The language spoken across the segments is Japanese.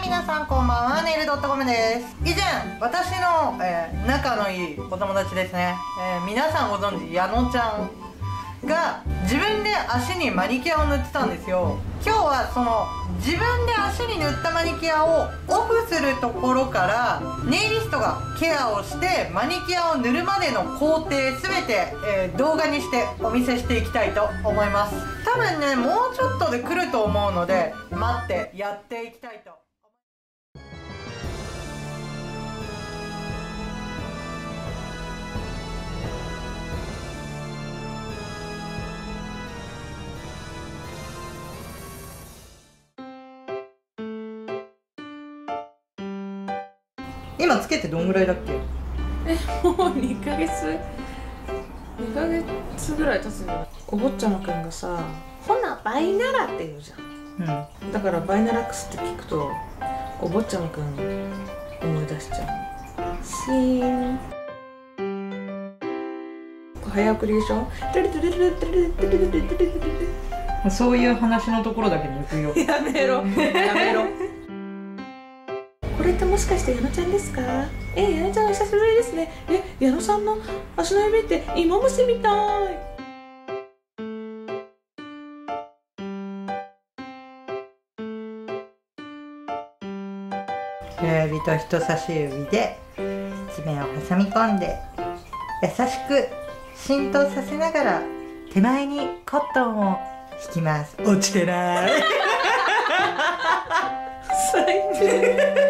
皆さんこんばんは、ネイルドットコムです。以前私の、仲のいいお友達ですね、皆さんご存知矢野ちゃんが自分で足にマニキュアを塗ってたんですよ。今日はその自分で足に塗ったマニキュアをオフするところからネイリストがケアをしてマニキュアを塗るまでの工程全て、動画にしてお見せしていきたいと思います。多分ねもうちょっとで来ると思うので待ってやっていきたいと。今つけてどんぐらいだっけ？ もう2ヶ月ぐらい経つんじゃない？お坊ちゃまくんがさ、ほなバイナラって言うじゃん。だからバイナラックスって聞くとお坊ちゃまくん思い出しちゃう。シーン早送りでしょ。 そういう話のところだけ抜くよ。 やめろやめろ。これってもしかして矢野ちゃんですか？矢野ちゃんお久しぶりですね。矢野さんの足の指って芋虫みたい。 親指と人差し指で地面を挟み込んで優しく浸透させながら手前にコットンを引きます。落ちてない。 最低。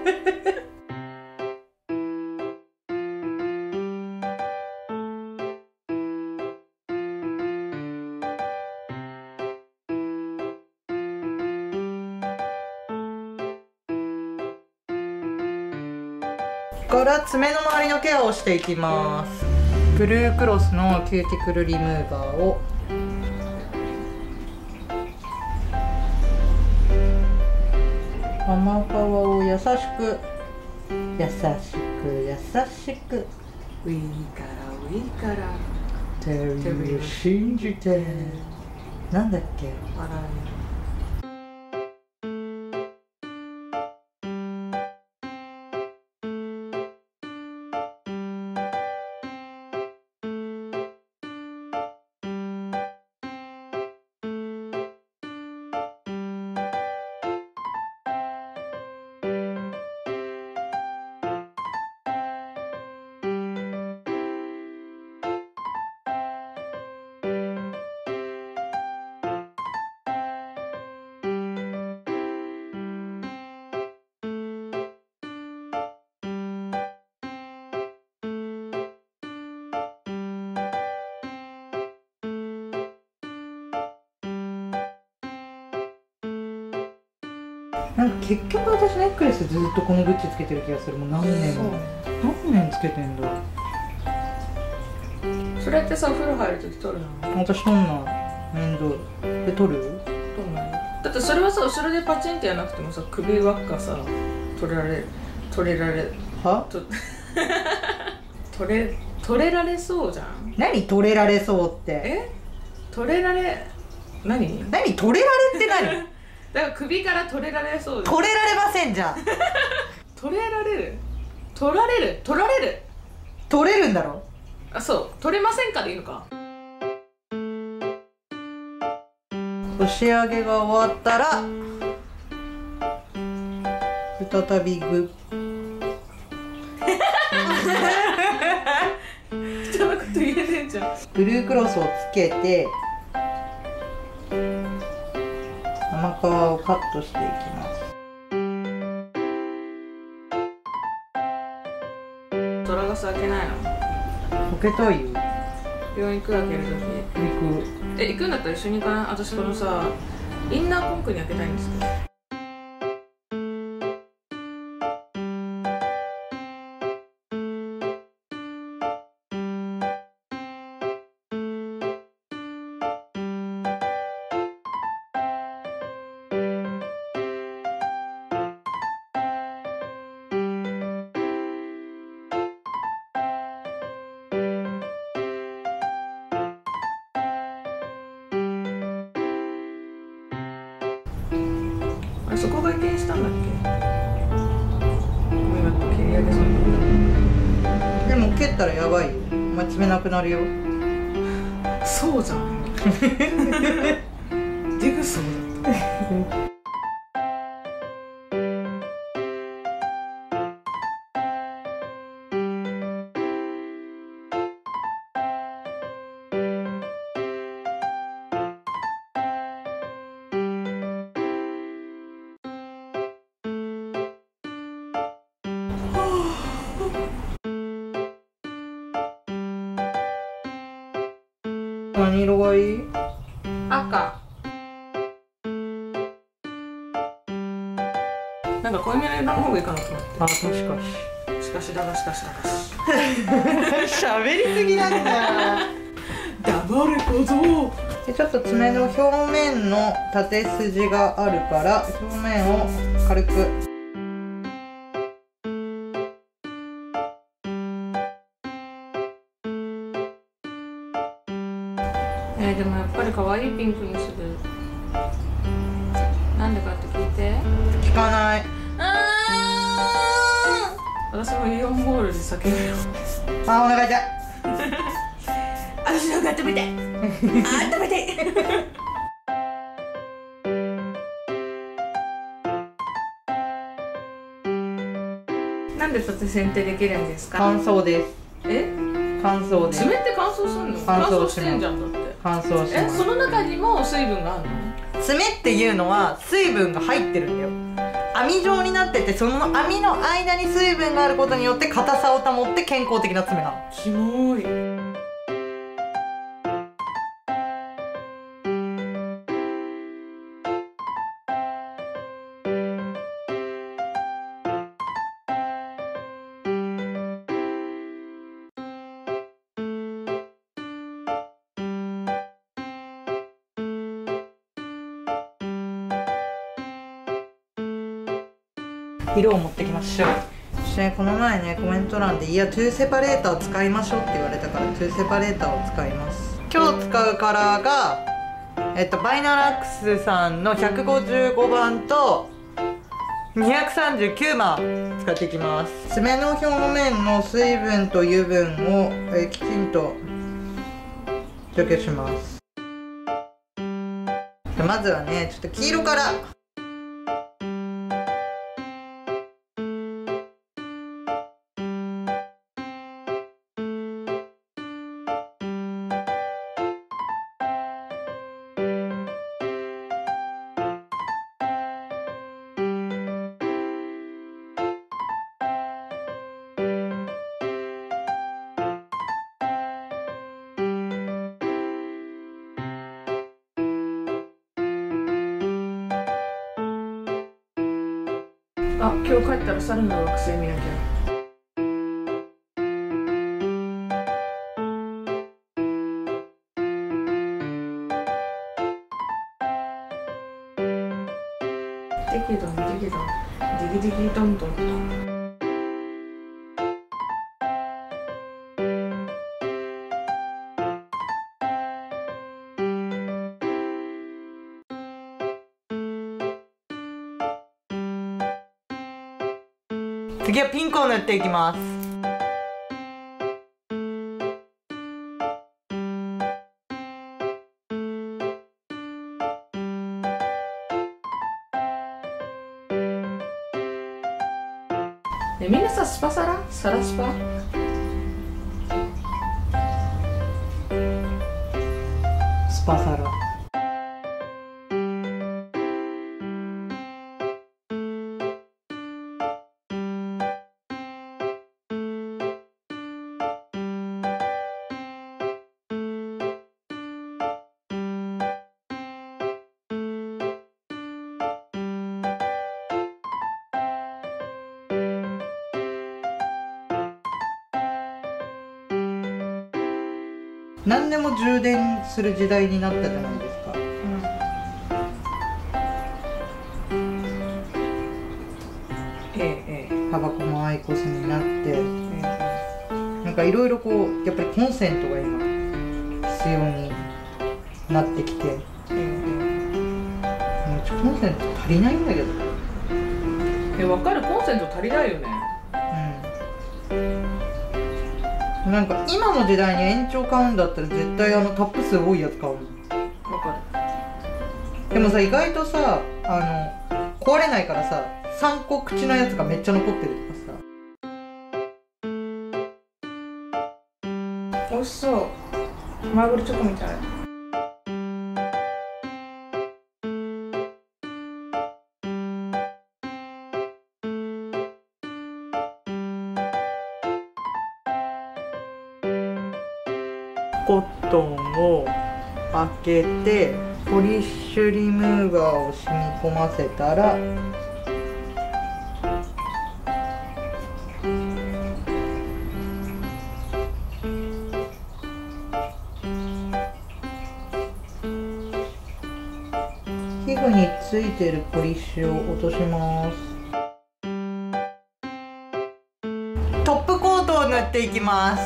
ここから爪の周りのケアをしていきます。ブルークロスのキューティクルリムーバーを甘皮を優しく優しく優しくウィーからウィーからテリーを信じて。なんだっけ？ 笑なんか結局私ネックレスずっとこのグッチつけてる気がする。もう何年も何年つけてんだ。 それってさ、お風呂入るとき取るの？ 私取んない。面倒で取る？ 取んない。だってそれはさ、後ろでパチンってやらなくてもさ、首輪っかさ取れられは？ 取れられそうじゃん。 何取れられそうって？ 取れられ何取れられって何？ だから首から取れられそうじゃん。 取れられません。じゃあ取れられる取られる取れるんだろ。 あ、そう取れませんかでいいのか。 押上げが終わったら再びグッ人のこと言えねえじゃん。 ブルークロスをつけて甘皮をカットしていきます。 トラガス開けないの？ 開けたいよ。 病院行く開けるとき。 行く。 行くんだったら一緒に行かない？私このさインナーコンクに開けたいんですけど。そこが移転したんだっけ？ ったらやばいよ。お前爪なくなるよ。 そうじゃん。デグそうだった。 何色がいい？ 赤。なんか濃いめの色の方がいいかなと思って。 あ、確かに。しかしだがしかしだがし。 喋りすぎなんだよ。 黙る小僧。 でちょっと爪の表面の縦筋があるから表面を軽く。 でもやっぱり可愛いピンクにする。なんでかって聞いて。 聞かない。 私もイオンモールで叫ぶよ。 あ、お腹痛い。 私の方が温めて。温めて。なんで撮影剪定できるんですか？ 乾燥です。 え？ 乾燥です。 爪って乾燥するの？乾燥してんじゃんだって。 乾燥します。 その中にも水分があるの？ 爪っていうのは水分が入ってるんだよ。網状になってて、その網の間に水分があることによって硬さを保って健康的な爪なの。 キモい。 色を持ってきましょう。そしてこの前ね、コメント欄で「いやトゥーセパレーター使いましょう」って言われたからトゥーセパレーターを使います。今日使うカラーがバイナラックスさんの155番と239番使っていきます。爪の表面の水分と油分を、きちんと除去します。まずはね、ちょっと黄色から。 あ、今日帰ったら猿の惑星見なきゃ。デキドンデキドンデキデキドンドンと。 次はピンクを塗っていきます。 みんなさ、スパサラ？サラスパ？ スパサラ。何でも充電する時代になったじゃないですか。タバコもアイコスになって、なんかいろいろこうやっぱりコンセントが今必要になってきて、コンセント足りないんだけど。 分かる、コンセント足りないよね。 なんか今の時代に延長買うんだったら絶対タップ数多いやつ買うの。 わかる。 でもさ、意外とさ壊れないからさ、3個口のやつがめっちゃ残ってるとかさ、美味しそう。マーブルチョコみたい。 コットンを開けてポリッシュリムーバーを染み込ませたら、皮膚についてるポリッシュを落とします。トップコートを塗っていきます。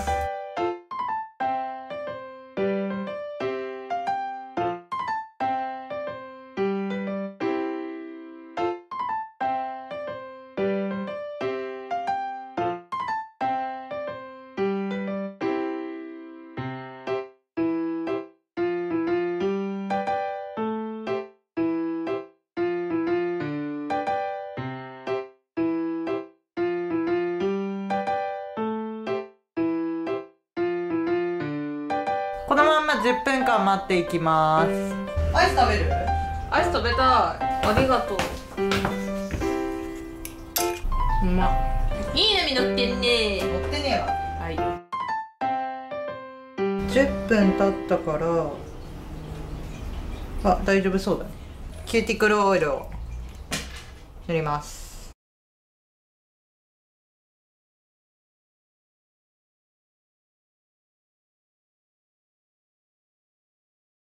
このまんま10分間待っていきます。アイス食べる？ アイス食べたい。ありがとう。 うまっ。 いいのみ乗ってんね。 乗ってねえわ。 はい。 10分経ったから、あ、大丈夫そうだね。キューティクルオイルを塗ります。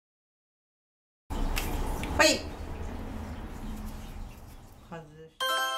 はい。外し